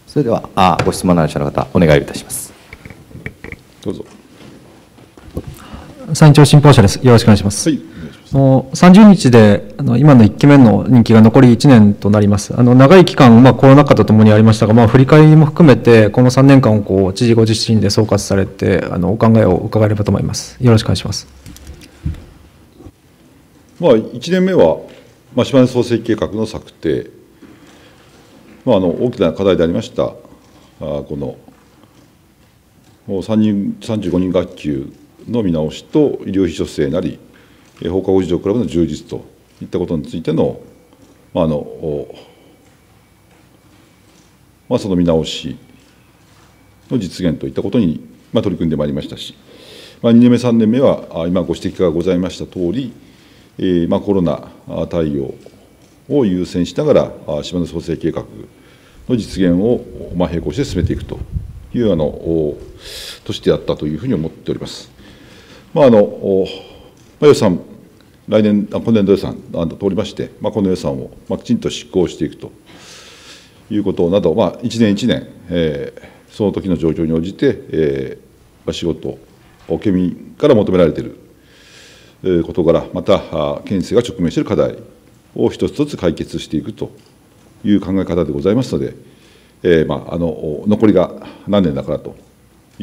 それではご質問のある方々、お願いいたします。 どうぞ。 山頂新報社です。よろしくお願いします。 はい、お願いします。 30日で今の1期目の任期が残り1年となります。長い期間、コロナ禍とともにありましたが、振り返りも含めて、この3年間を知事ご自身で総括されて、お考えを伺えればと思います。よろしくお願いします。 1年目は、島根創生計画の策定、大きな課題でありました、この35人学級の見直しと医療費助成なり、放課後児童クラブの充実といったことについての、その見直しの実現といったことに、取り組んでまいりましたし、2年目、3年目は、今ご指摘がございましたとおり、コロナ対応を優先しながら、島根創生計画の実現を並行して進めていくという年であったというふうに思っております。予算、今年度予算通りまして、この予算をきちんと執行していくということなど、一年一年、その時の状況に応じて、仕事、県民から求められている事柄、また県政が直面している課題を一つ一つ解決していくという考え方でございますので、残りが何年だからという、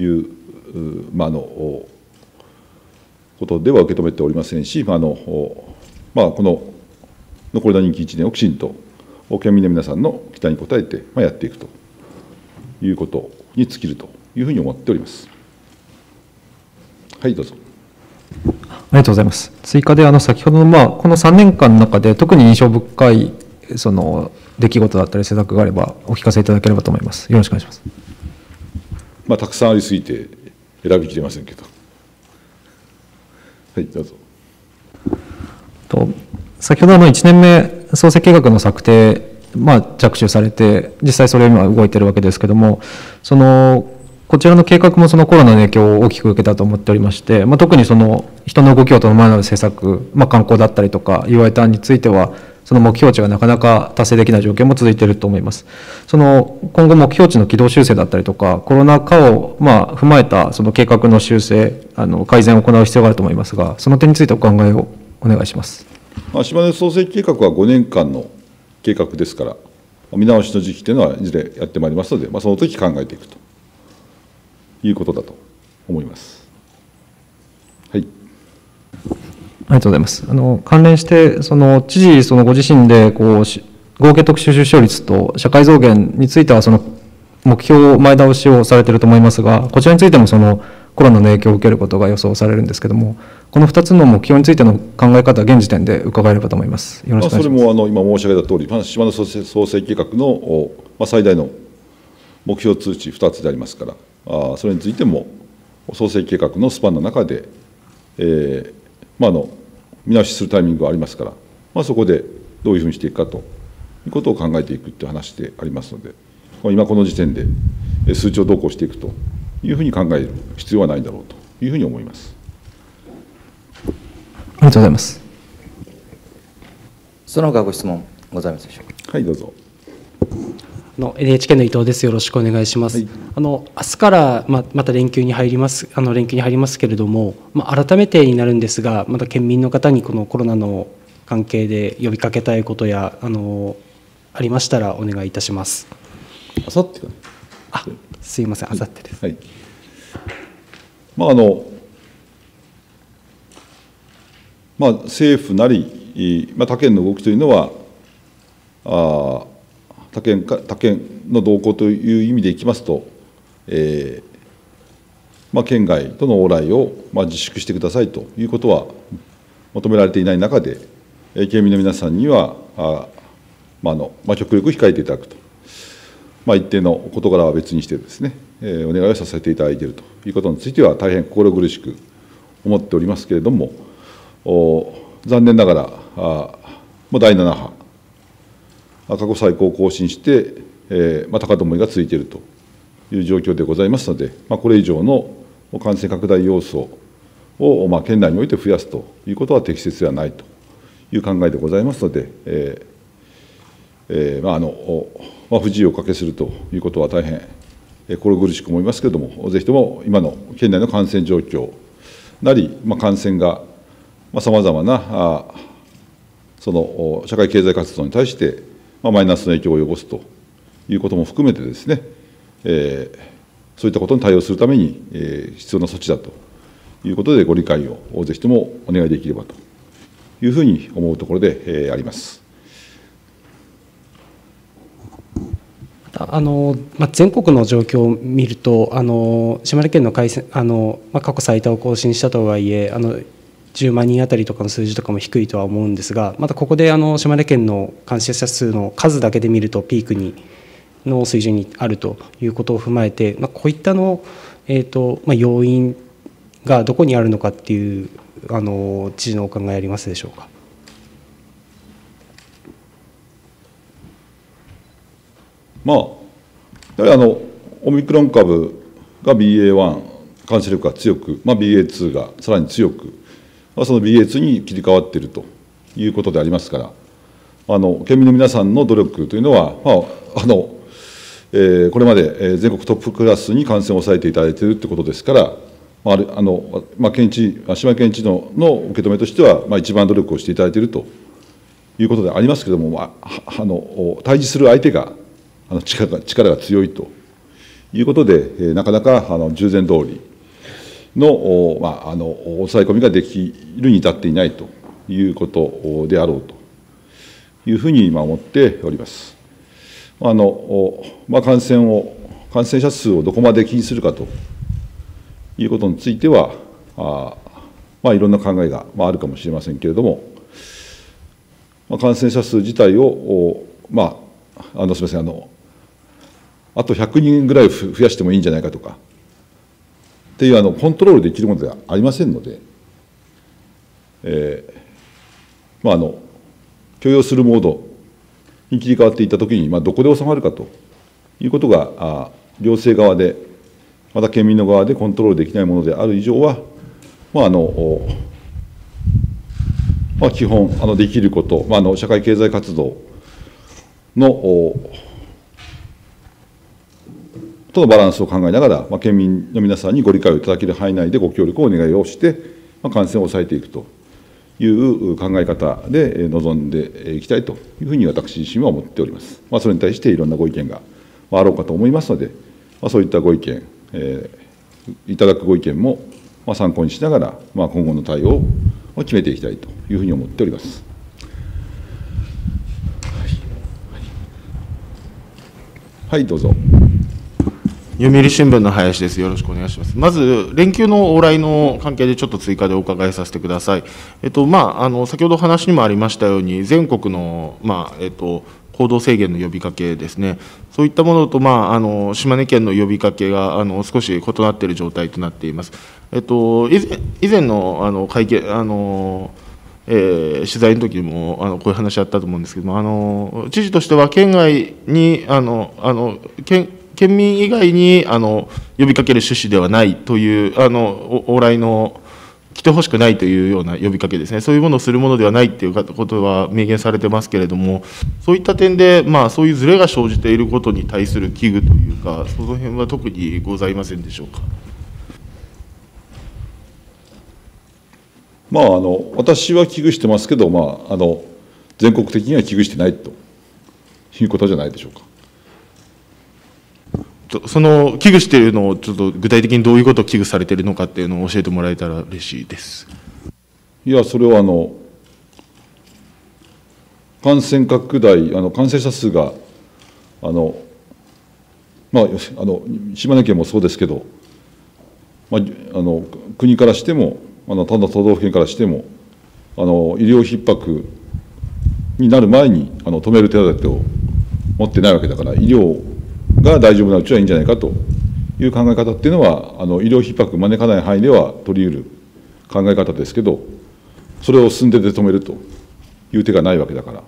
ことでは受け止めておりませんし、この残りの任期1年をきちんと県民の皆さんの期待に応えてやっていくということに尽きるというふうに思っております。はい、どうぞ。 ありがとうございます。追加で先ほどの、この3年間の中で特に印象深い出来事だったり施策があればお聞かせいただければと思います。よろしくお願いします。 たくさんありすぎて選びきれませんけど。はい、どうぞ。 先ほど1年目創生計画の策定、着手されて実際それ今動いているわけですけれども、こちらの計画もコロナの影響を大きく受けたと思っておりまして、特に人の動きを伴う政策、観光だったりとか UI についてはその目標値がなかなか達成できない状況も続いていると思います。今後目標値の軌道修正だったりとか、コロナ禍を踏まえた計画の修正、改善を行う必要があると思いますが、その点についてお考えをお願いします。 島根創生計画は5年間の計画ですから、見直しの時期というのはいずれやってまいりますので、その時考えていくということだと思います。はい。 ありがとうございます。関連して、知事ご自身で合計特殊出生率と社会増減については目標前倒しをされていると思いますが、こちらについてもコロナの影響を受けることが予想されるんですけれども、この2つの目標についての考え方、現時点で伺えればと思います。よろしくお願いします。 それも今申し上げたとおり、島根創生計画の最大の目標通知2つでありますから、それについても創生計画のスパンの中で、見直しするタイミングがありますから、そこでどういうふうにしていくかということを考えていくという話でありますので、今この時点で数値をどうこうしていくというふうに考える必要はないだろうというふうに思います。 ありがとうございます。 その他ご質問ございますでしょうか。 はい、どうぞ。 NHK の伊藤です。よろしくお願いします。はい、明日からまた連休に入りますけれども、改めてになるんですが、また県民の方にこのコロナの関係で呼びかけたいことやありましたらお願いいたします。 あさってかね。 すいません、あさってです。 はい。政府なり、他県の動きというのは、他県の動向という意味でいきますと、県外との往来を自粛してくださいということは求められていない中で、県民の皆さんには極力控えていただくと、一定の事柄は別にしてですね、お願いをさせていただいているということについては、大変心苦しく思っておりますけれども、残念ながら、第7波、過去最高を更新して、高止まりが続いているという状況でございますので、これ以上の感染拡大要素を県内において増やすということは適切ではないという考えでございますので、 不自由をおかけするということは大変心苦しく思いますけれども、ぜひとも今の県内の感染状況なり、感染がさまざまなその社会経済活動に対してマイナスの影響を及ぼすということも含めてですね、そういったことに対応するために必要な措置だということで、ご理解をぜひともお願いできればというふうに思うところであります。 全国の状況を見ると、島根県の過去最多を更新したとはいえ、10万人あたりとかの数字とかも低いとは思うんですが、またここで島根県の感染者数の数だけで見ると、ピークの水準にあるということを踏まえて、こういった要因がどこにあるのかっていう知事のお考えありますでしょうか。 やはりオミクロン株が BA.1 感染力が強く、BA.2 がさらに強く、その BA.2 に切り替わっているということでありますから、県民の皆さんの努力というのは、これまで全国トップクラスに感染を抑えていただいているということですから、島根県知事の受け止めとしては、一番努力をしていただいているということでありますけれども、対峙する相手が力が強いということで、なかなか従前通りの抑え込みができるに至っていないということであろうというふうに今思っております。感染者数をどこまで気にするかということについては、いろんな考えがあるかもしれませんけれども、感染者数自体を、すみません、あと100人ぐらい増やしてもいいんじゃないかとかっていうコントロールできるものではありませんので、許容するモードに切り替わっていったときに、どこで収まるかということが、行政側で、また県民の側でコントロールできないものである以上は、基本できること、社会経済活動のとのバランスを考えながら、県民の皆さんにご理解をいただける範囲内でご協力をお願いをして、感染を抑えていくという考え方で臨んでいきたいというふうに私自身は思っております。それに対していろんなご意見があろうかと思いますので、そういったご意見、いただくご意見も参考にしながら、今後の対応を決めていきたいというふうに思っております。はい、どうぞ。 読売新聞の林です。よろしくお願いします。まず、連休の往来の関係でちょっと追加でお伺いさせてください。先ほど話にもありましたように、全国の、行動制限の呼びかけですね、そういったものと、島根県の呼びかけが少し異なっている状態となっています。以前の会見、取材の時にもこういう話あったと思うんですけども、知事としては県外に県民以外に呼びかける趣旨ではないという往来の来てほしくないというような呼びかけですね、そういうものをするものではないということは明言されてますけれども、そういった点で、そういうずれが生じていることに対する危惧というか、その辺は特にございませんでしょうか。 私は危惧してますけど、全国的には危惧してないということじゃないでしょうか。 その危惧しているのをちょっと具体的にどういうことを危惧されているのかっていうのを教えてもらえたら嬉しいです。 いや、それは感染拡大、感染者数が島根県もそうですけど、国からしても他の都道府県からしても医療逼迫になる前に止める手立てを持ってないわけだから、医療が大丈夫なうちはいいんじゃないかという考え方っていうのは、医療逼迫を招かない範囲では取り得る考え方ですけど、それを寸手で止めるという手がないわけだから、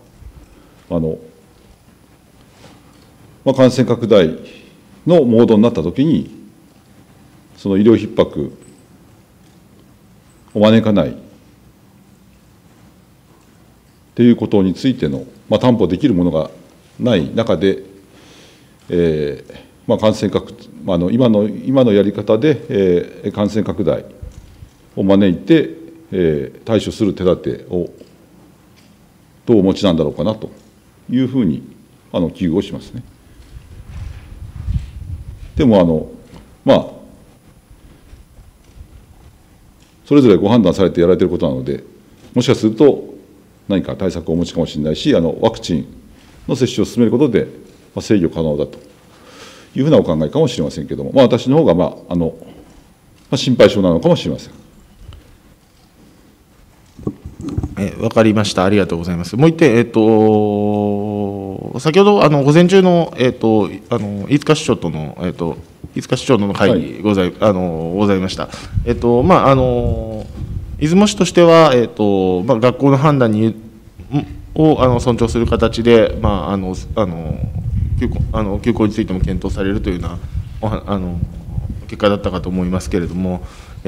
感染拡大のモードになったときに、その医療逼迫を招かないということについての、担保できるものがない中で、感染拡今のやり方で、感染拡大を招いて、対処する手立てをどうお持ちなんだろうかなというふうに危惧をしますね。でもそれぞれご判断されてやられていることなので、もしかすると何か対策をお持ちかもしれないし、ワクチンの接種を進めることで制御可能だというふうなお考えかもしれませんけれども、私の方が心配性なのかもしれません。 わかりました。ありがとうございます。もう一点、先ほど午前中の飯塚市長との飯塚市長の会議ございました。出雲市としては学校の判断を尊重する形で休校についても検討されるというような結果だったかと思いますけれども。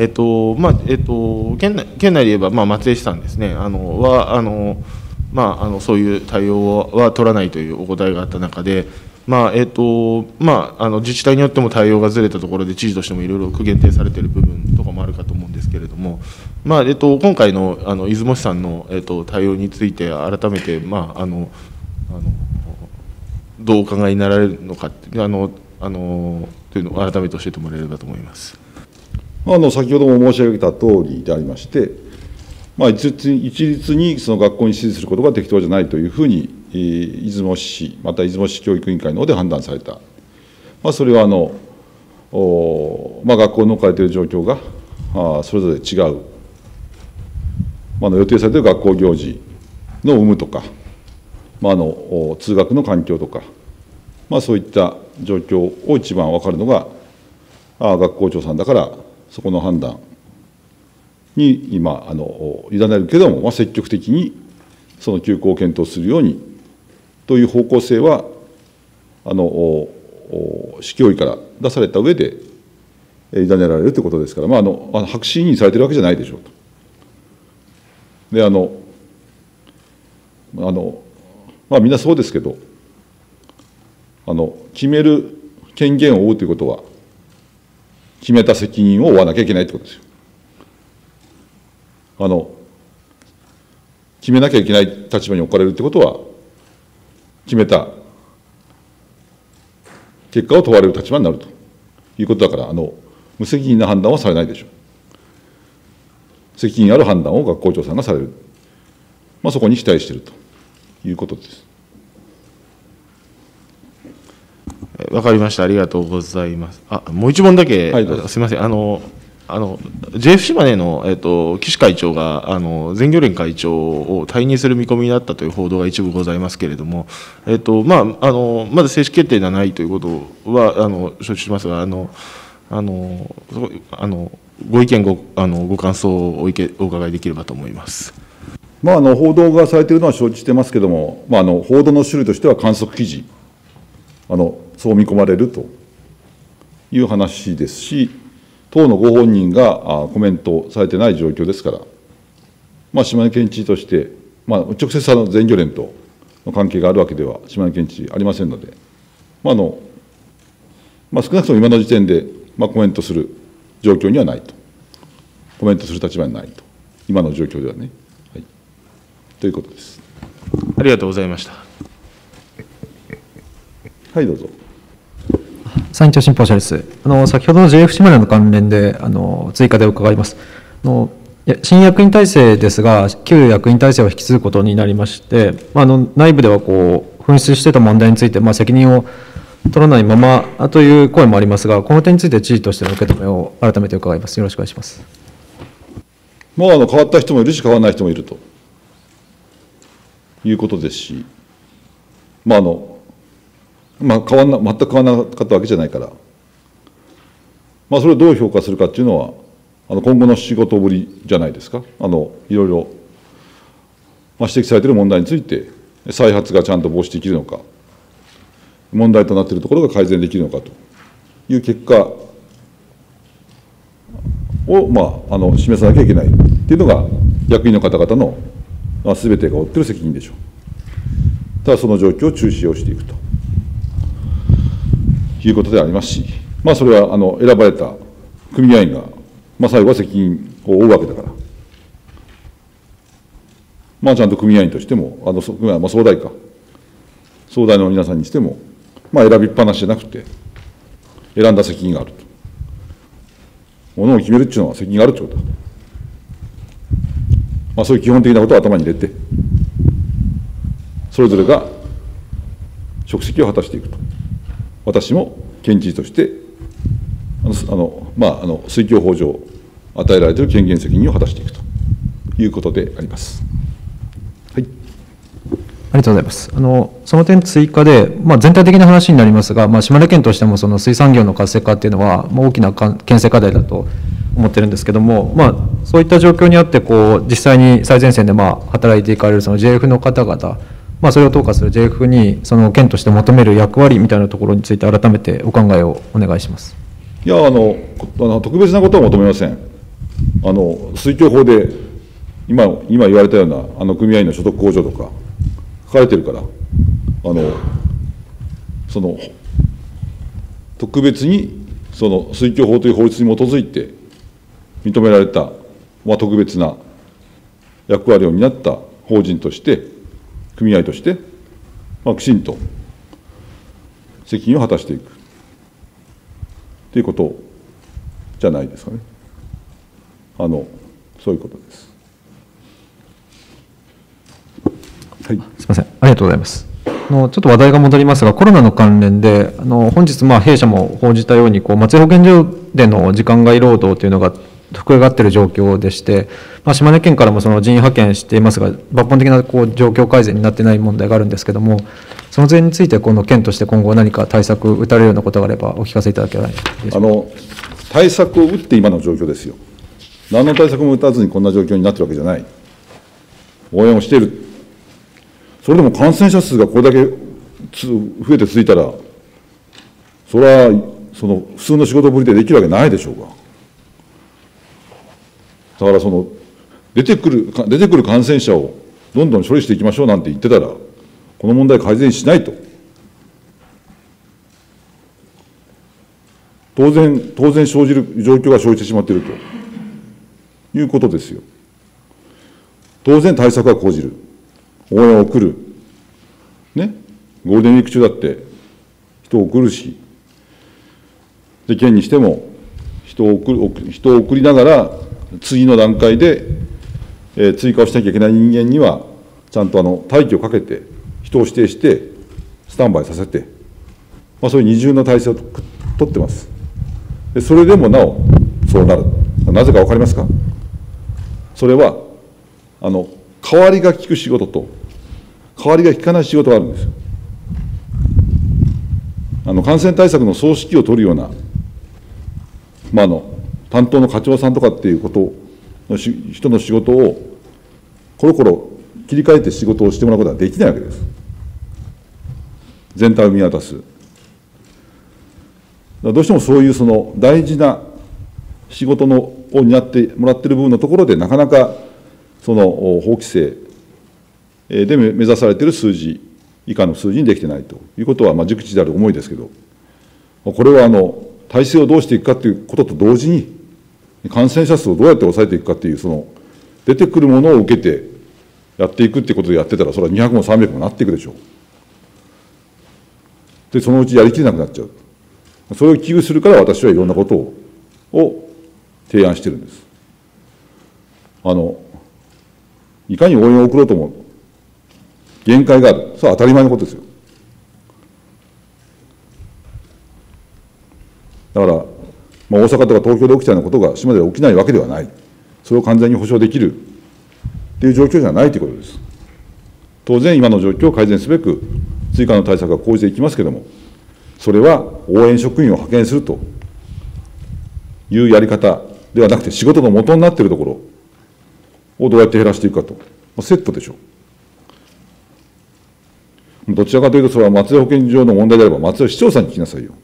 県内で言えば、松江市さんですね、そういう対応は取らないというお答えがあった中で、自治体によっても対応がずれたところで、知事としてもいろいろ区限定されている部分とかもあるかと思うんですけれども、今回の出雲市さんの対応について、改めて、どうお考えになられるのかというのを改めて教えてもらえればと思います。 先ほども申し上げたとおりでありまして、一律にその学校に指示することが適当じゃないというふうに、出雲市、また出雲市教育委員会の方で判断された、それは学校の置かれている状況がそれぞれ違う、予定されている学校行事の有無とか、通学の環境とか、そういった状況を一番分かるのが学校長さんだから、そこの判断に今委ねるけれども、積極的にその休校を検討するようにという方向性は市教委から出された上で委ねられるということですから、白紙委任されているわけじゃないでしょうと。でみんなそうですけど、決める権限を負うということは、決めた責任を負わなきゃいけないということですよ。決めなきゃいけない立場に置かれるということは、決めた結果を問われる立場になるということだから、無責任な判断はされないでしょう。責任ある判断を学校長さんがされる、そこに期待しているということです。 わかりました。ありがとうございます。もう一問だけ、すみません。JF 島根の、岸会長が全漁連会長を退任する見込みになったという報道が一部ございますけれども、まだ正式決定ではないということは承知しますが、ご意見ご感想をお伺いできればと思います。 報道がされているのは承知してますけれども、報道の種類としては観測記事、そう見込まれるという話ですし、党のご本人がコメントされてない状況ですから、島根県知事として、直接全漁連との関係があるわけでは島根県知事ありませんので、少なくとも今の時点で、コメントする状況にはないと、コメントする立場にないと、今の状況ではね、ということです。 ありがとうございました。 はい、どうぞ。 参院長新報社です。先ほどの JF 島根の関連で追加で伺います。新役員体制ですが、旧役員体制を引き継ぐことになりまして、内部では紛失していた問題について、責任を取らないままという声もありますが、この点について知事としての受け止めを改めて伺います。よろしくお願いします。 変わった人もいるし、変わらない人もいるということですし、全く変わらなかったわけじゃないから、それをどう評価するかっていうのは、今後の仕事ぶりじゃないですか。いろいろ、指摘されている問題について、再発がちゃんと防止できるのか、問題となっているところが改善できるのかという結果を、示さなきゃいけないというのが、役員の方々の全てが負っている責任でしょう。 ただその状況を注視をしていくということでありますし、それは選ばれた組合員が、最後は責任を負うわけだから、ちゃんと組合員としても、総代か、総代の皆さんにしても、選びっぱなしじゃなくて、選んだ責任があると。ものを決めるっていうのは責任があるってことだ。そういう基本的なことを頭に入れて、それぞれが職責を果たしていくと。私も県知事として、推挙法上与えられている権限責任を果たしていくということであります。はい。 ありがとうございます。その点追加で、全体的な話になりますが、島根県としてもその水産業の活性化っていうのは、大きな県政課題だと思ってるんですけども、そういった状況にあって実際に最前線で働いていかれるその JF の方々、それを統括する JF にその県として求める役割みたいなところについて改めてお考えをお願いします。 いや特別なことは求めません。推挙法で今言われたような組合員の所得控除とか書かれてるから、その特別にその推挙法という法律に基づいて認められた、特別な役割を担った法人として組合として、きちんと責任を果たしていくということじゃないですかね。そういうことです。はい、 すみません、ありがとうございます。ちょっと話題が戻りますが、コロナの関連で、本日、弊社も報じたように、松江保健所での時間外労働というのが膨れ上がっている状況でして、島根県からもその人員派遣していますが、抜本的な状況改善になっていない問題があるんですけれども、その点について、県として今後、何か対策打たれるようなことがあれば、お聞かせいただけないでしょうか。 対策を打って今の状況ですよ。何の対策も打たずにこんな状況になっているわけじゃない。応援をしている。それでも感染者数がこれだけ増えて続いたら、それは普通の仕事ぶりでできるわけないでしょうが。だから出てくる感染者をどんどん処理していきましょうなんて言ってたら、この問題改善しないと。当然生じる状況が生じてしまっているということですよ。当然対策は講じる。応援を送る。ね。ゴールデンウィーク中だって人を送るし、で県にしても人を送りながら、次の段階で、追加をしなきゃいけない人間には、ちゃんと待機をかけて、人を指定して、スタンバイさせて、そういう二重の体制を取ってます。でそれでもなお、そうなる。なぜか分かりますか？それは、代わりが利く仕事と、代わりが利かない仕事があるんですよ。感染対策の総指揮を取るような、担当の課長さんとかっていうことの人の仕事を、コロコロ切り替えて仕事をしてもらうことはできないわけです。全体を見渡す。どうしてもそういう大事な仕事を担ってもらっている部分のところで、なかなか法規制で目指されている数字以下の数字にできてないということは、熟知である思いですけど、これは体制をどうしていくかということと同時に、感染者数をどうやって抑えていくかという、出てくるものを受けてやっていくということでやってたら、それは200も300もなっていくでしょう。で、そのうちやりきれなくなっちゃう。それを危惧するから私はいろんなことを提案してるんです。いかに応援を送ろうとも限界がある。それは当たり前のことですよ。だから、大阪とか東京で起きたようなことが島では起きないわけではない。それを完全に保証できるっていう状況じゃないということです。当然、今の状況を改善すべく追加の対策が講じていきますけれども、それは応援職員を派遣するというやり方ではなくて、仕事の元になっているところをどうやって減らしていくかと、セットでしょう。どちらかというと、それは松江保健所の問題であれば、松江市長さんに聞きなさいよ。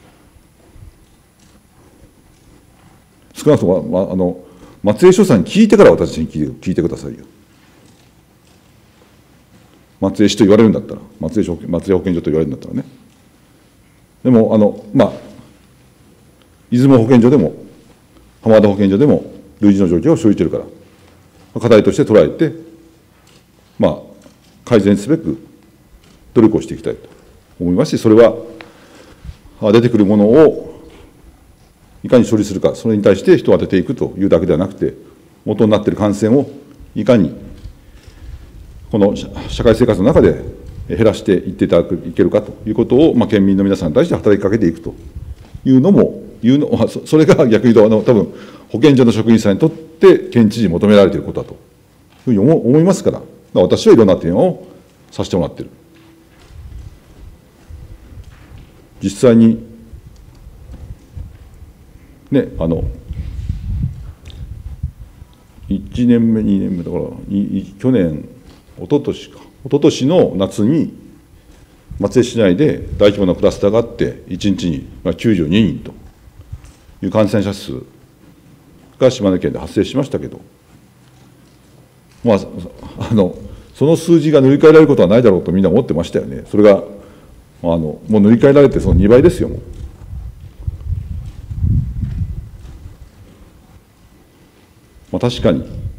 少なくとも松江市長さんに聞いてから私に聞いてくださいよ。 松江市と言われるんだったら、松江保健所と言われるんだったらね。でも、出雲保健所でも、浜田保健所でも、類似の状況を生じているから、課題として捉えて、改善すべく努力をしていきたいと思いますし、それは、出てくるものをいかに処理するか、それに対して人を当てていくというだけではなくて、元になっている感染をいかにこの社会生活の中で減らしていっていけるかということを、県民の皆さんに対して働きかけていくというのも、それが逆に言うと、多分保健所の職員さんにとって県知事に求められていることだというふうに思いますから、私はいろんな点をさせてもらっている。実際にね、1年目、2年目だから、去年、一昨年の夏に、松江市内で大規模なクラスターがあって、1日に92人という感染者数が島根県で発生しましたけど、その数字が塗り替えられることはないだろうとみんな思ってましたよね。それがもう塗り替えられてその2倍ですよ、もう。確かに、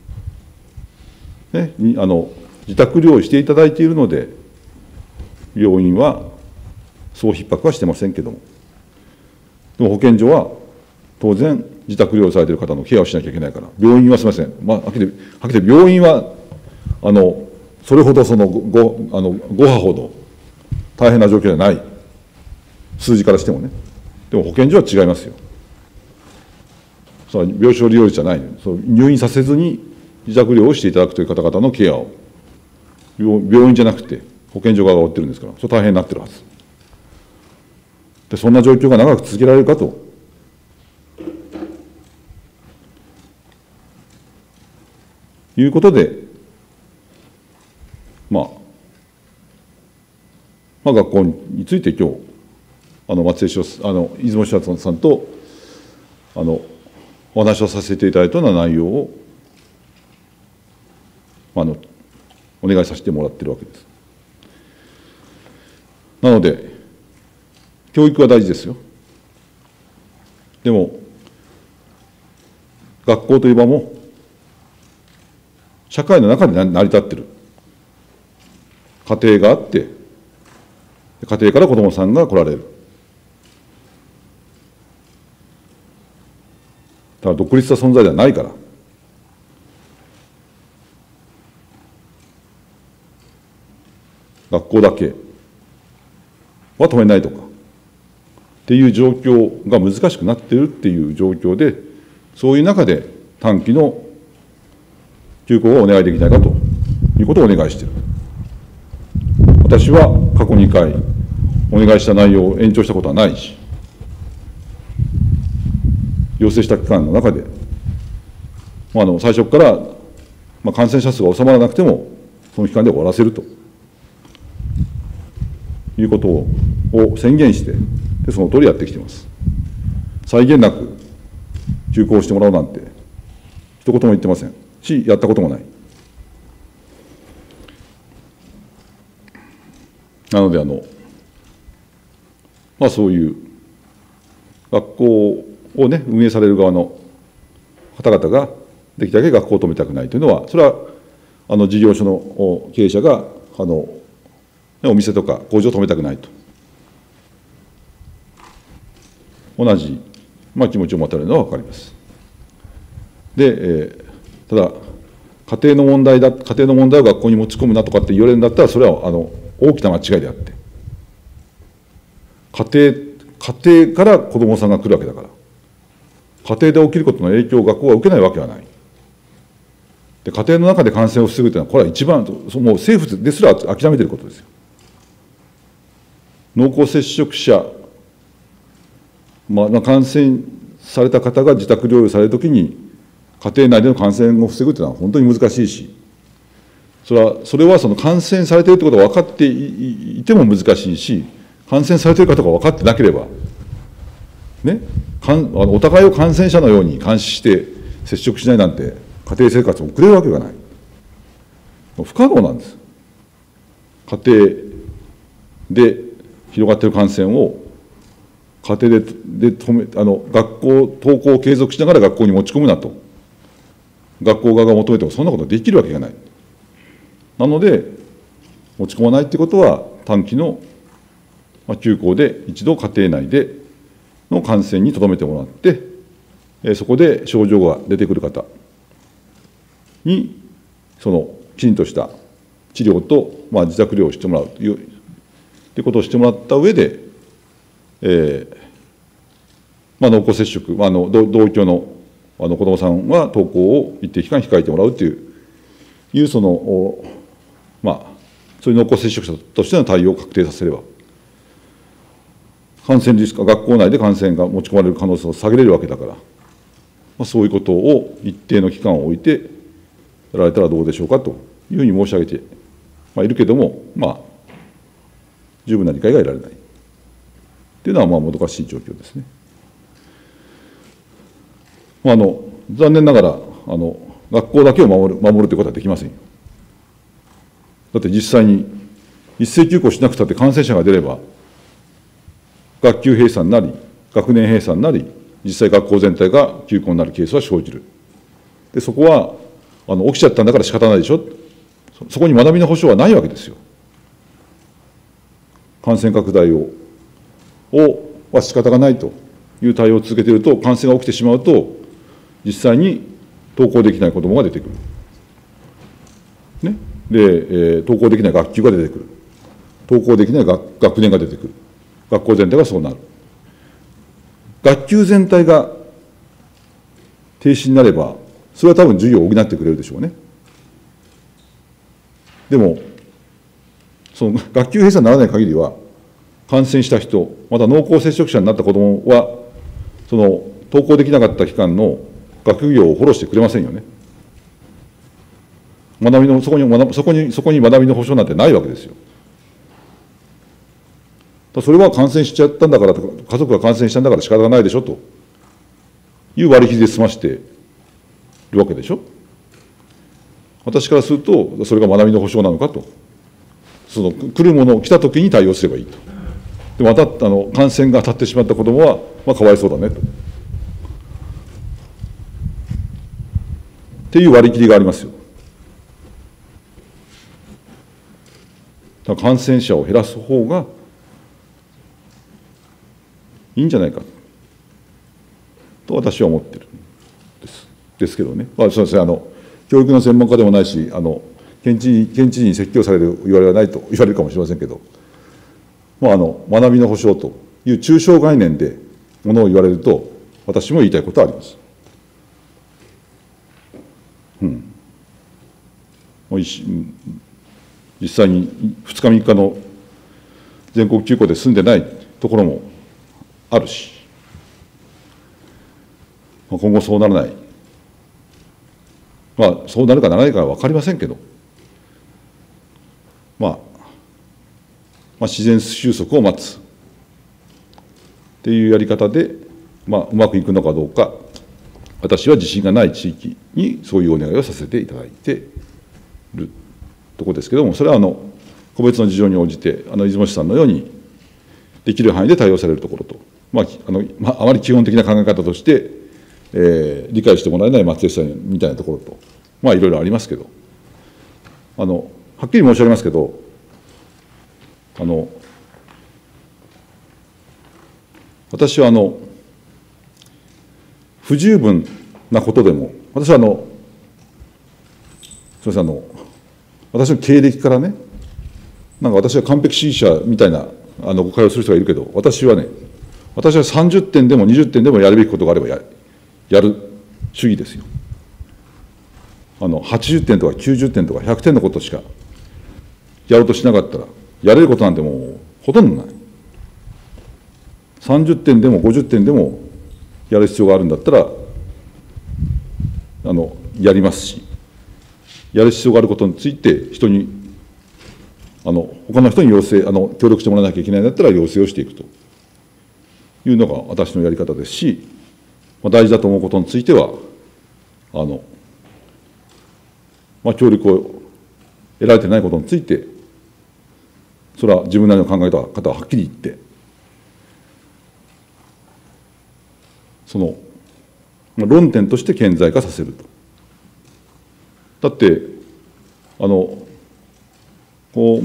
ね、自宅療養していただいているので、病院はそう逼迫はしてませんけども、でも保健所は当然、自宅療養されている方のケアをしなきゃいけないから、病院はすみません、はっきり病院はそれほど5波ほど大変な状況じゃない、数字からしてもね。でも保健所は違いますよ。病床利用率じゃない、入院させずに自宅療養をしていただくという方々のケアを、病院じゃなくて保健所側が負ってるんですから、それ大変になってるはずで、そんな状況が長く続けられるかということで、学校について今日松江市出雲市さんとお話をさせていただいたような内容をお願いさせてもらっているわけです。なので教育は大事ですよ。でも学校という場も社会の中で成り立っている家庭があって、家庭から子どもさんが来られる。だから独立した存在ではないから、学校だけは止めないとかっていう状況が難しくなっているっていう状況で、そういう中で短期の休校をお願いできないかということをお願いしている。私は過去2回お願いした内容を延長したことはないし、要請した期間の中で、最初から、感染者数が収まらなくても、その期間で終わらせるということを宣言して、でその通りやってきています。際限なく休校してもらうなんて、一言も言ってませんし、やったこともない。なのでそういう学校をね、運営される側の方々ができるだけ学校を止めたくないというのは、それは事業所の経営者がお店とか工場を止めたくないと、同じ、気持ちを持たれるのは分かります。で、ただ家庭の問題を学校に持ち込むなとかって言われるんだったら、それは大きな間違いであって、家庭から子どもさんが来るわけだから、家庭で起きることの影響を学校が受けないわけはない。で、家庭の中で感染を防ぐというのは、これは一番、もう政府ですら諦めていることですよ。濃厚接触者、感染された方が自宅療養されるときに、家庭内での感染を防ぐというのは本当に難しいし、それはその感染されているということが分かっていても難しいし、感染されている方が分かってなければ、ね、お互いを感染者のように監視して接触しないなんて、家庭生活を送れるわけがない。不可能なんです。 家庭で広がっている感染を家庭で止め学校登校を継続しながら学校に持ち込むなと学校側が求めてもそんなことできるわけがない。なので持ち込まないということは短期の休校で一度家庭内での感染にとどめてもらってそこで症状が出てくる方にきちんとした治療と自宅療養をしてもらうということをしてもらった上で、濃厚接触、同居の子どもさんは登校を一定期間控えてもらうというそういう濃厚接触者としての対応を確定させれば、感染リスク、学校内で感染が持ち込まれる可能性を下げれるわけだから、そういうことを一定の期間を置いてやられたらどうでしょうかというふうに申し上げているけれども、十分な理解が得られないというのはもどかしい状況ですね。残念ながら学校だけを守るということはできませんよ。だって実際に一斉休校しなくたって感染者が出れば学級閉鎖になり学年閉鎖になり実際学校全体が休校になるケースは生じる。でそこは起きちゃったんだから仕方ないでしょ。そこに学びの保障はないわけですよ。感染拡大は仕方がないという対応を続けていると感染が起きてしまうと実際に登校できない子どもが出てくる。ね。で、登校できない学級が出てくる。登校できない学年が出てくる。学校全体がそうなる。学級全体が停止になれば、それは多分授業を補ってくれるでしょうね。でも、その学級閉鎖にならない限りは、感染した人、また濃厚接触者になった子どもは、その登校できなかった期間の学業をフォローしてくれませんよね。そこに学びの保障なんてないわけですよ。それは感染しちゃったんだから、家族が感染したんだから仕方がないでしょという割り切りで済ましているわけでしょ。私からすると、それが学びの保障なのかと、来るもの、来たときに対応すればいいと。でまた感染が当たってしまった子どもは、かわいそうだねと。っていう割り切りがありますよ。だから感染者を減らす方がいいんじゃないかと私は思ってるんですけどね。そうですね、教育の専門家でもないし、県知事に説教される言われはないと言われるかもしれませんけど、学びの保障という抽象概念でものを言われると、私も言いたいことはあります。実際に2日3日の全国休校で済んでないところもあるし、今後そうならない、そうなるかならないかは分かりませんけど、自然収束を待つっていうやり方で、うまくいくのかどうか、私は自信がない地域にそういうお願いをさせていただいているところですけれども、それは個別の事情に応じて、出雲市さんのようにできる範囲で対応されるところと、あまり基本的な考え方として、理解してもらえない松江さんみたいなところと、いろいろありますけど、はっきり申し上げますけど、私は不十分なことでも、私はすみません、私の経歴からね、私は完璧主義者みたいな誤解をする人がいるけど、私は30点でも20点でもやるべきことがあればやる主義ですよ。80点とか90点とか100点のことしかやろうとしなかったら、やれることなんてもうほとんどない。30点でも50点でもやる必要があるんだったら、やりますし、やる必要があることについて、他の人に協力してもらわなきゃいけないんだったら、要請をしていくというのが私のやり方ですし、大事だと思うことについては、協力を得られてないことについて、 それは自分なりの考え方をはっきり言って、その論点として顕在化させると。だってここ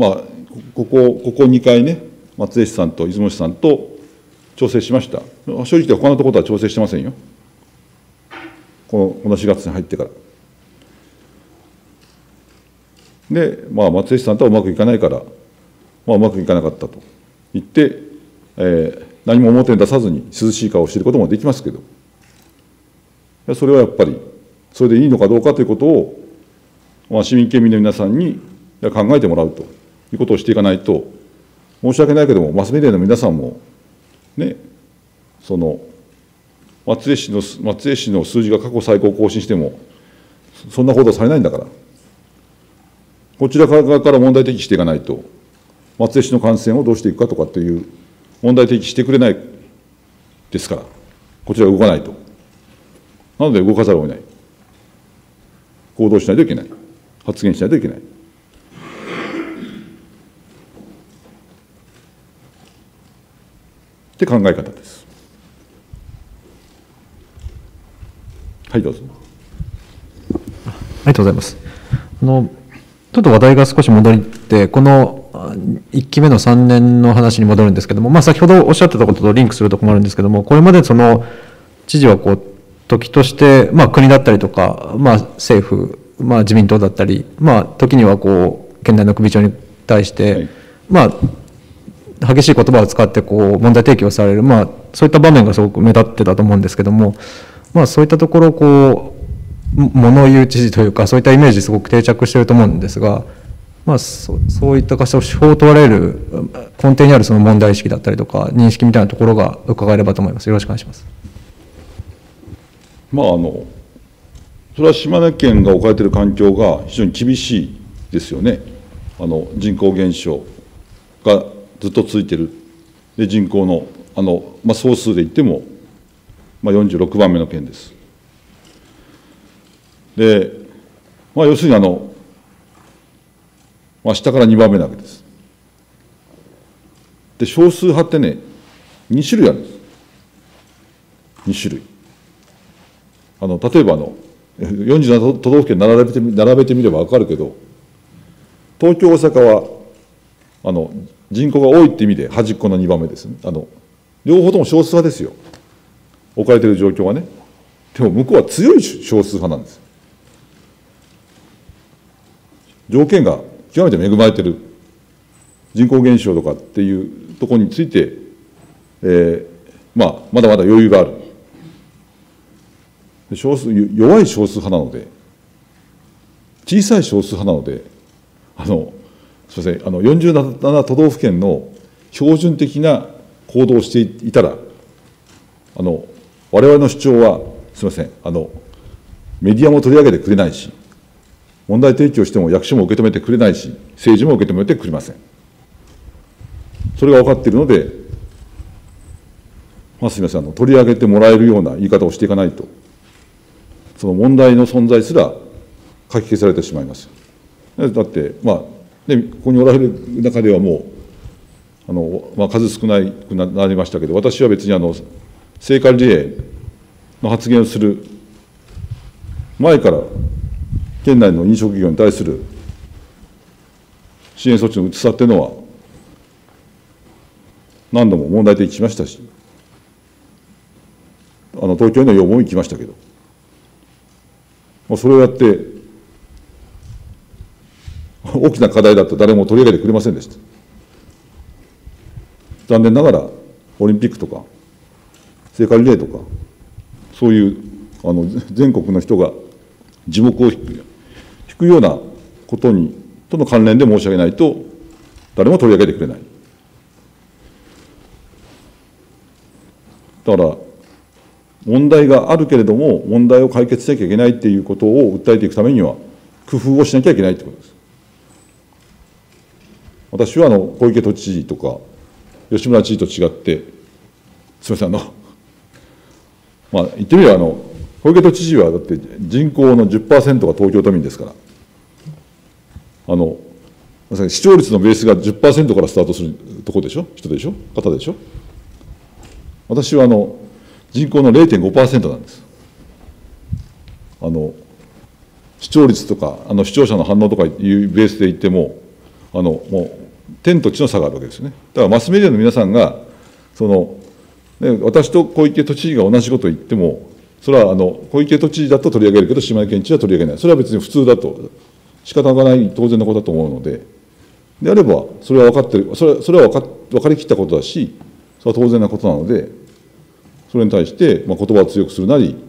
2回ね、松江市さんと出雲市さんと調整しました。正直他のところとは調整してませんよ、この4月に入ってから。で、松江市さんとはうまくいかないから、うまくいかなかったと言って、何も表に出さずに涼しい顔をしていることもできますけど、それはやっぱりそれでいいのかどうかということを、市民県民の皆さんに考えてもらうということをしていかないと、申し訳ないけども、マスメディアの皆さんもね、その松江市の数字が過去最高を更新しても、そんな報道されないんだから、こちら側から問題提起していかないと、松江市の感染をどうしていくかとかっていう問題提起してくれないですから、こちらが動かないと。なので動かざるを得ない。行動しないといけない。発言しないといけない。って考え方です。はい、どうぞ。 ありがとうございます。ちょっと話題が少し戻って、この1期目の3年の話に戻るんですけども、先ほどおっしゃってたこととリンクするところもあるんですけども、これまでその知事は時として、国だったりとか、政府、自民党だったり、時には県内の首長に対して、激しい言葉を使って問題提起をされる、そういった場面がすごく目立ってたと思うんですけども、そういったところ物言う知事というか、そういったイメージすごく定着していると思うんですが、そういった手法を問われる根底にあるその問題意識だったりとか認識みたいなところが伺えればと思います。よろしくお願いします。 それは島根県が置かれている環境が非常に厳しいですよね。人口減少がずっと続いている。で、人口の総数で言っても、46番目の県です。で、要するに下から2番目なわけです。で、少数派ってね、2種類あるんです。2種類。例えば47都道府県並べてみれば分かるけど、東京、大阪は人口が多いって意味で端っこの2番目ですね。両方とも少数派ですよ、置かれている状況はね。でも向こうは強い少数派なんです。条件が極めて恵まれている。人口減少とかっていうところについて、まだまだ余裕がある。弱い少数派なので、小さい少数派なので、すみません、47都道府県の標準的な行動をしていたら、我々の主張は、すみません、メディアも取り上げてくれないし、問題提起をしても役所も受け止めてくれないし、政治も受け止めてくれません。それが分かっているので、すみません、取り上げてもらえるような言い方をしていかないと、その問題の存在すらかき消されてしまいます。だって、ここにおられる中ではもう、数少なくなりましたけど、私は別に聖火リレーの発言をする前から、県内の飲食業に対する支援措置の移さっていうのは、何度も問題提起しましたし、東京への要望も行きましたけど、それをやって、大きな課題だと誰も取り上げてくれませんでした。残念ながら、オリンピックとか、聖火リレーとか、そういう全国の人が耳目を引くようなこととの関連で申し上げないと、誰も取り上げてくれない。だから、問題があるけれども、問題を解決しなきゃいけないっていうことを訴えていくためには、工夫をしなきゃいけないってことです。私は小池都知事とか、吉村知事と違って、すみません、言ってみれば小池都知事はだって人口の 10% が東京都民ですから、 まさに視聴率のベースが 10% からスタートするところでしょ、人でしょ、方でしょ。私は人口の 0.5% なんです。視聴率とか視聴者の反応とかいうベースで言ってももう天と地の差があるわけですよね。だからマスメディアの皆さんが私と小池都知事が同じことを言っても、それは小池都知事だと取り上げるけど島根県知事は取り上げない、それは別に普通だと、仕方がない当然のことだと思うので、であればそれは分かってる、それは分かりきったことだし、それは当然なことなので、それに対して言葉を強くするなり、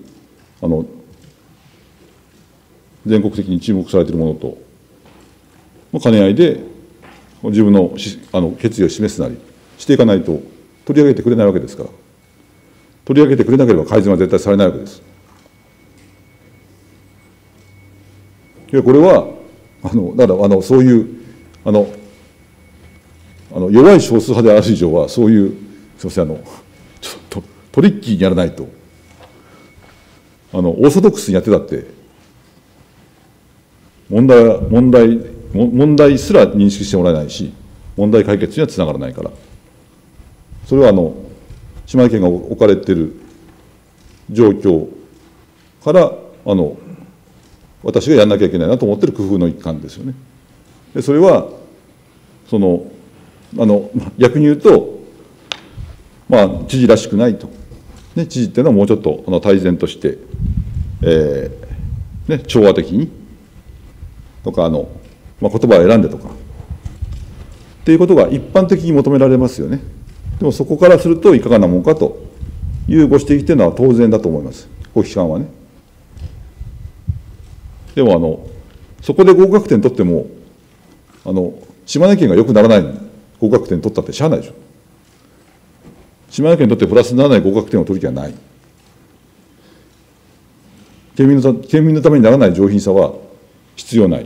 全国的に注目されているものと兼ね合いで自分の決意を示すなりしていかないと取り上げてくれないわけですから、取り上げてくれなければ改善は絶対されないわけです。いやこれはだからそういう弱い少数派である以上はそういうすみませんちょっとトリッキーにやらないとオーソドックスにやってたって問題すら認識してもらえないし、問題解決にはつながらないから、それは島根県が置かれている状況から私がやらなきゃいけないなと思っている工夫の一環ですよね。でそれは逆に言うと、知事らしくないと、ね、知事っていうのはもうちょっと泰然として、調和的にとか言葉を選んでとかっていうことが一般的に求められますよね。でもそこからするといかがなもんかというご指摘というのは当然だと思います、ご批判はね。でもそこで合格点取っても島根県が良くならないのに合格点取ったってしゃあないでしょ。島根県にとってプラスにならない合格点を取る気はない。県民のためにならない上品さは必要ない。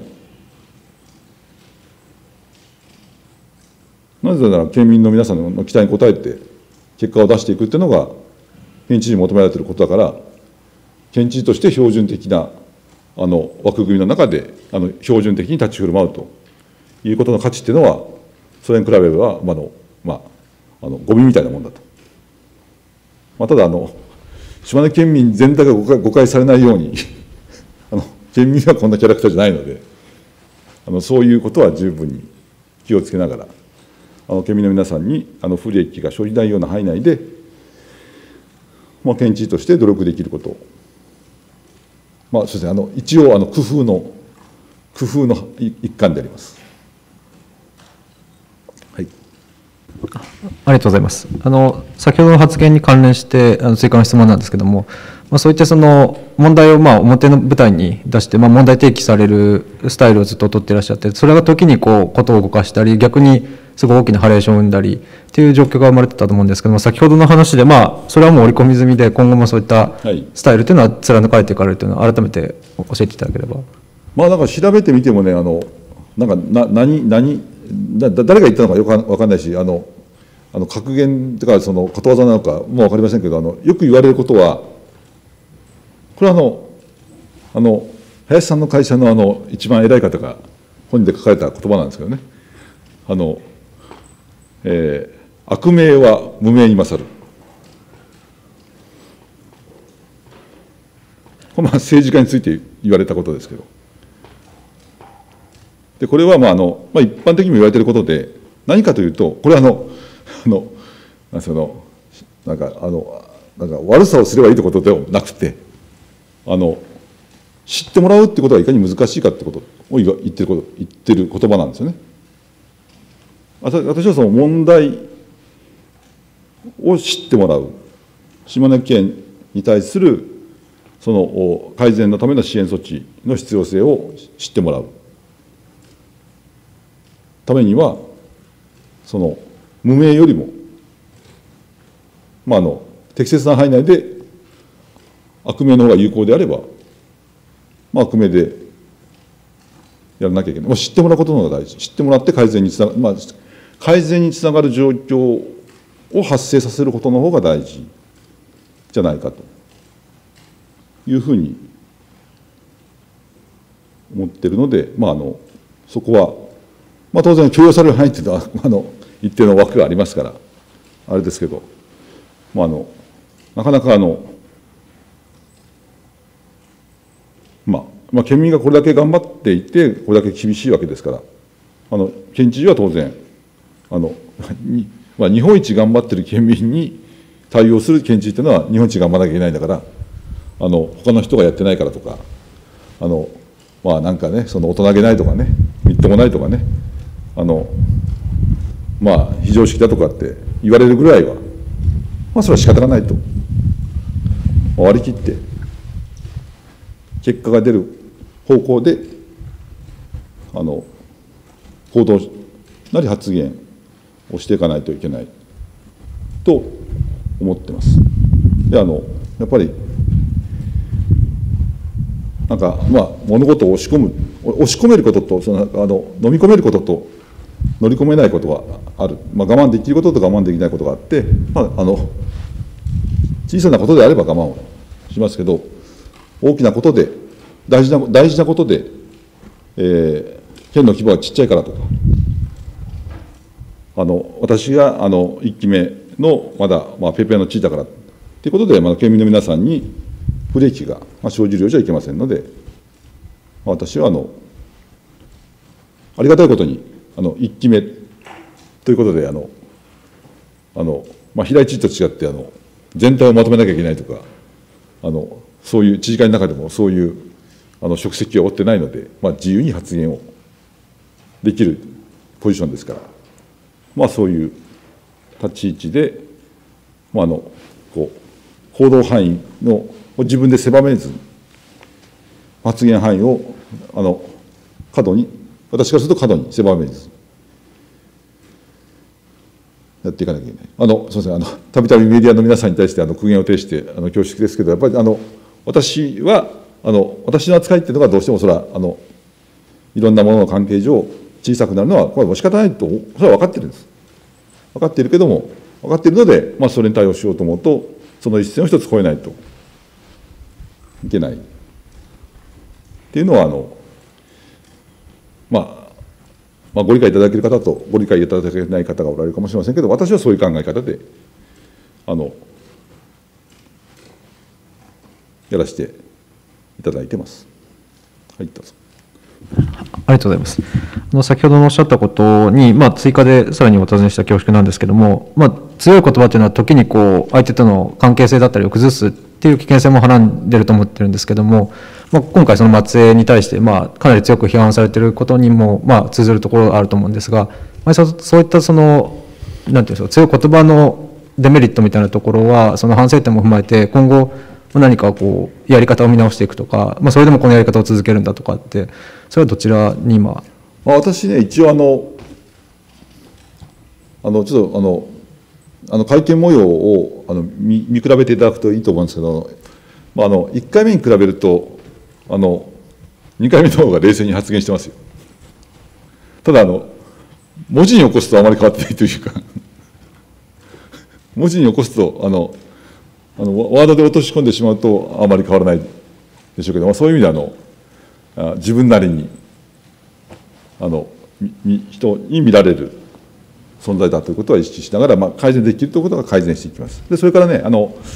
なぜなら県民の皆さんの期待に応えて結果を出していくっていうのが県知事に求められていることだから、県知事として標準的な枠組みの中で標準的に立ち振る舞うということの価値っていうのは、それに比べればゴミみたいなもんだと。ただ島根県民全体が誤解されないように県民はこんなキャラクターじゃないのでそういうことは十分に気をつけながら県民の皆さんに不利益が生じないような範囲内で、県知事として努力できることを、そうですね、一応工夫の一環であります。はい、 ありがとうございます。先ほどの発言に関連して追加の質問なんですけども、そういった問題を表の舞台に出して、問題提起されるスタイルをずっと取っていらっしゃって、それが時にことを動かしたり、逆にすごい大きなハレーションを生んだりっていう状況が生まれてたと思うんですけども、先ほどの話でそれはもう織り込み済みで、今後もそういったスタイルというのは貫かれていかれるというのは改めて教えていただければ。 なんか調べてみてもね、誰が言ったのかよく分かんないし、格言とかことわざなのかも分かりませんけど、よく言われることは、これは林さんの会社の一番偉い方が本で書かれた言葉なんですけどね、悪名は無名に勝る。これは政治家について言われたことですけど、でこれは一般的にも言われていることで、何かというと、これは悪さをすればいいということではなくて、知ってもらうってことがいかに難しいかってことを言ってる言葉なんですよね。私はその問題を知ってもらう、島根県に対するその改善のための支援措置の必要性を知ってもらうためには、その無名よりも、適切な範囲内で悪名の方が有効であれば、悪名でやらなきゃいけない。知ってもらうことの方が大事。知ってもらって改善につながる状況を発生させることの方が大事じゃないかというふうに思っているので、そこは当然許容される範囲というのは一定の枠がありますからあれですけど、なかなか県民がこれだけ頑張っていてこれだけ厳しいわけですから県知事は当然日本一頑張ってる県民に対応する県知事というのは日本一頑張らなきゃいけないんだから他の人がやってないからとかなんかね大人げないとかねみっともないとかね非常識だとかって言われるぐらいはそれは仕方がないと割り切って結果が出る方向で行動なり発言をしていかないといけないと思ってます。でやっぱり物事を押し込めることと飲み込めることと乗り込めないことがある、我慢できることと我慢できないことがあって、小さなことであれば我慢をしますけど、大きなことで大事なことで、県の規模がちっちゃいからとか、私が1期目のまだペーペーの地位だからということで、県民の皆さんに不利益が生じるようじゃいけませんので、私はありがたいことに1期目ということで平井知事と違って全体をまとめなきゃいけないとかそういう知事会の中でもそういう職責を負ってないので、自由に発言をできるポジションですから、そういう立ち位置で、行動範囲の自分で狭めず発言範囲を過度に私からすると過度に狭めずやっていかなきゃいけない。すみませんたびたびメディアの皆さんに対して苦言を呈して恐縮ですけど、やっぱり私は私の扱いっていうのがどうしてもそれはいろんなものの関係上小さくなるのはこれは仕方ないとそれは分かってるんです。分かっているけども分かっているので、それに対応しようと思うとその一線を一つ越えないといけないっていうのはご理解いただける方とご理解いただけない方がおられるかもしれませんけど、私はそういう考え方でやらせていただいてます。はい、どうぞ。 ありがとうございます。先ほどのおっしゃったことに、追加でさらにお尋ねした恐縮なんですけども、強い言葉というのは時に相手との関係性だったりを崩すっていう危険性もはらんでると思ってるんですけども、今回その松江に対してかなり強く批判されていることにも通ずるところがあると思うんですが、そういったなんていうんですか、強い言葉のデメリットみたいなところはその反省点も踏まえて今後何かやり方を見直していくとか、それでもこのやり方を続けるんだとかって、それはどちらに今。 私ね、一応ちょっと会見模様を見比べていただくといいと思うんですけど、1回目に比べると2回目の方が冷静に発言してますよ。ただ文字に起こすとあまり変わってないというか文字に起こすとワードで落とし込んでしまうとあまり変わらないでしょうけど、そういう意味で自分なりに人に見られる存在だということは意識しながら、改善できるということは改善していきます。でそれからね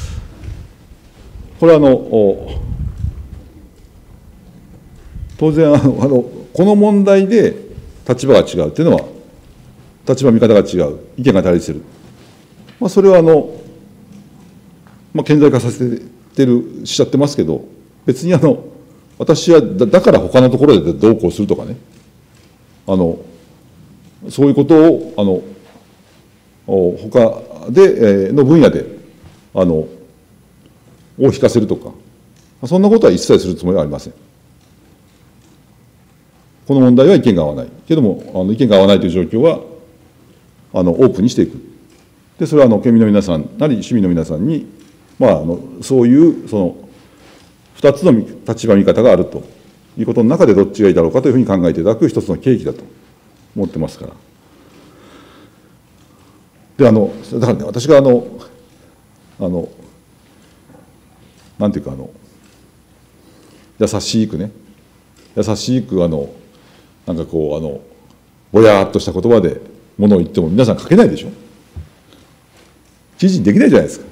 これは当然この問題で立場が違うというのは立場見方が違う意見が対立している、それは顕在化させてるしちゃってますけど、別に私はだから他のところでどうこうするとかねそういうことを他での分野でを引かせるとかそんなことは一切するつもりはありません。この問題は意見が合わないけども意見が合わないという状況はオープンにしていく。でそれは県民の皆さんなり市民の皆さんにそういう2つの立場見方があるということの中でどっちがいいだろうかというふうに考えていただく一つの契機だと思ってますから。でだからね、私がなんていうか優しくね優しくなんかぼやーっとした言葉でものを言っても皆さん書けないでしょ。記事にできないじゃないですか。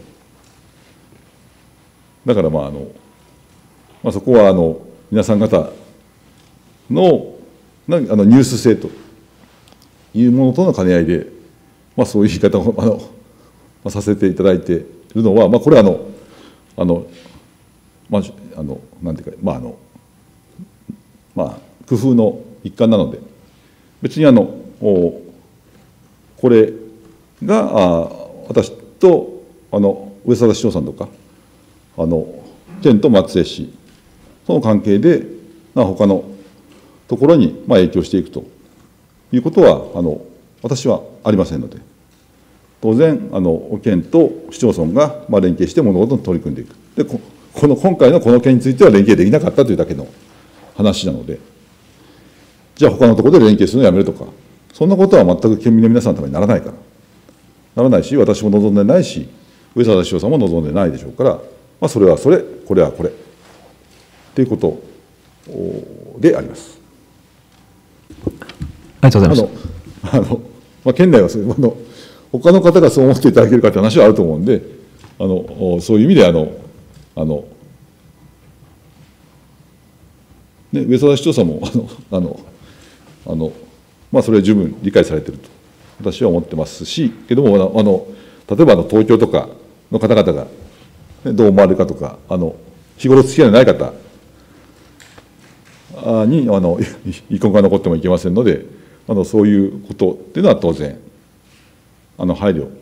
だからそこは皆さん方のニュース性というものとの兼ね合いで、そういう言い方をさせていただいているのは、これはなんていうか、工夫の一環なので、別にこれが私と上貞市長さんとか県と松江市その関係で他のところに影響していくということは私はありませんので、当然県と市町村が連携して物事に取り組んでいく。で今回のこの件については連携できなかったというだけの話なので、じゃあ他のところで連携するのをやめるとか、そんなことは全く県民の皆さんのためにならないから、ならないし、私も望んでないし、上貞市長さんも望んでないでしょうから、それはそれ、これはこれということであります。 ありがとうございます。 県内はそういう他の方がそう思っていただけるかという話はあると思うんで、そういう意味で上貞市長さんもそれは十分理解されていると私は思ってますし、けども例えば東京とかの方々がどう思われるかとか、日頃付き合いのない方に遺恨が残ってもいけませんので、そういうことっていうのは当然配慮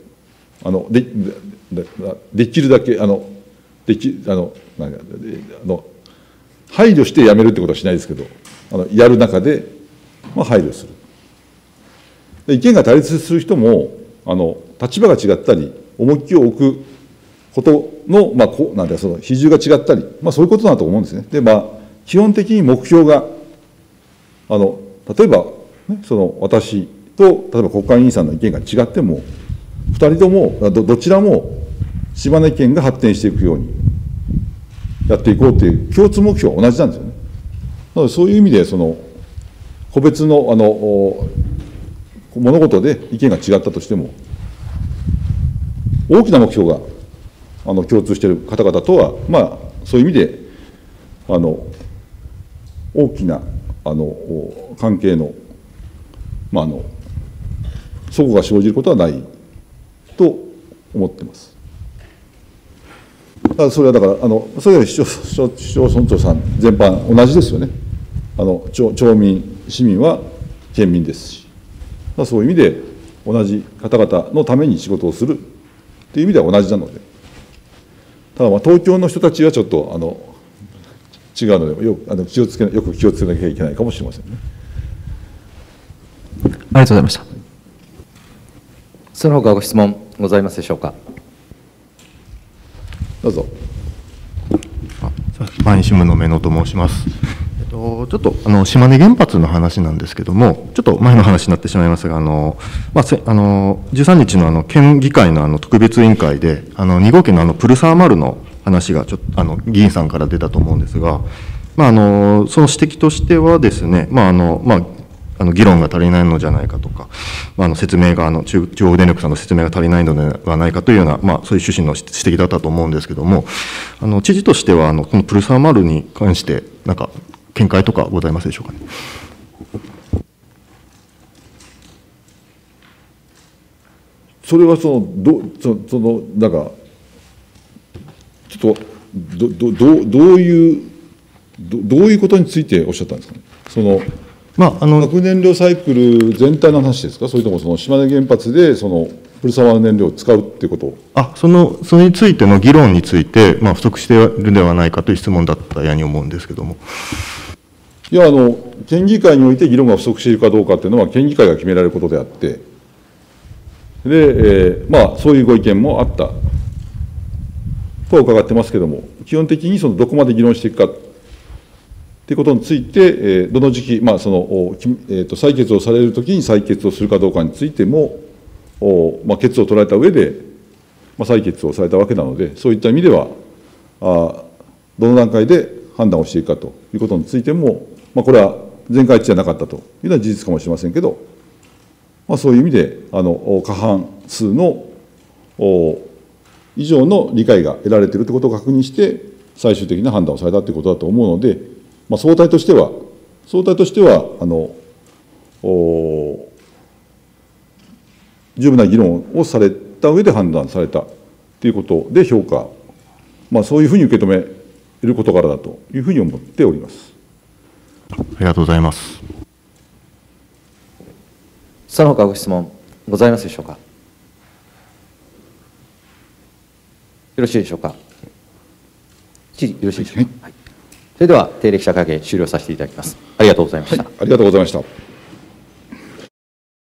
できるだけ配慮してやめるってことはしないですけど、やる中で配慮する。で意見が対立する人も立場が違ったり重きを置くことのなんてその比重が違ったり、そういうことだと思うんですね。で基本的に目標が例えば、私と例えば国会議員さんの意見が違っても2人ともどちらも島根県が発展していくようにやっていこうという共通目標は同じなんですよね。なのでそういう意味で個別の物事で意見が違ったとしても大きな目標が共通している方々とはそういう意味で大きな関係の齟齬が生じることはないと思っています。それはだからそれより市町村長さん全般同じですよね。町民市民は県民ですし、そういう意味で同じ方々のために仕事をするという意味では同じなので、ただ東京の人たちはちょっと違うのでよく気をつけなきゃいけないかもしれませんね。 ありがとうございました。 その他ご質問ございますでしょうか。 どうぞ。 毎日新聞の目野と申します。ちょっと島根原発の話なんですけども、ちょっと前の話になってしまいますが、13日の県議会の特別委員会で、2号機のプルサーマルの話が議員さんから出たと思うんですが、その指摘としてはですね、議論が足りないのじゃないかとか、説明が中央電力さんの説明が足りないのではないかというような、そういう趣旨の指摘だったと思うんですけども、知事としてはこのプルサーマルに関してなんか見解とかございますでしょうかね。 それはなんかちょっとどういうことについておっしゃったんですかね。核燃料サイクル全体の話ですか、それとも島根原発でプルサーマル燃料を使うっていうことを。 それについての議論について、不足しているのではないかという質問だったように思うんですけども。 いや県議会において議論が不足しているかどうかというのは県議会が決められることであって、でそういうご意見もあったとは伺ってますけども、基本的にどこまで議論していくかということについて、どの時期、採決をされるときに採決をするかどうかについても、決を取られた上で、採決をされたわけなので、そういった意味では、どの段階で判断をしていくかということについても、これは全会一致じゃなかったというのは事実かもしれませんけど、 そういう意味で過半数の以上の理解が得られているということを確認して、最終的な判断をされたということだと思うので、総体としては十分な議論をされた上で判断されたということで評価、そういうふうに受け止める事柄だというふうに思っております。 ありがとうございます。 その他ご質問ございますでしょうか。よろしいでしょうか。よろしいでしょうか。はい、それでは定例記者会見終了させていただきます。ありがとうございました。 ありがとうございました。